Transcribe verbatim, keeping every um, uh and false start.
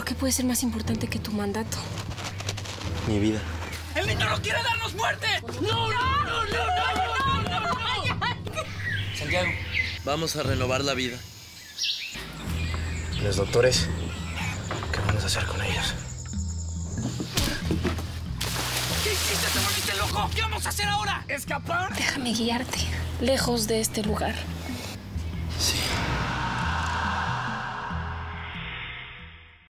¿Qué puede ser más importante que tu mandato? Mi vida. ¡El niño no quiere darnos muerte! ¡No, no, no, no, no, no, no, no! Santiago, vamos a renovar la vida. Los doctores, ¿qué vamos a hacer con ellos? ¿Qué hiciste? ¿Te volviste loco? ¿Qué vamos a hacer ahora? ¿Escapar? Déjame guiarte, lejos de este lugar.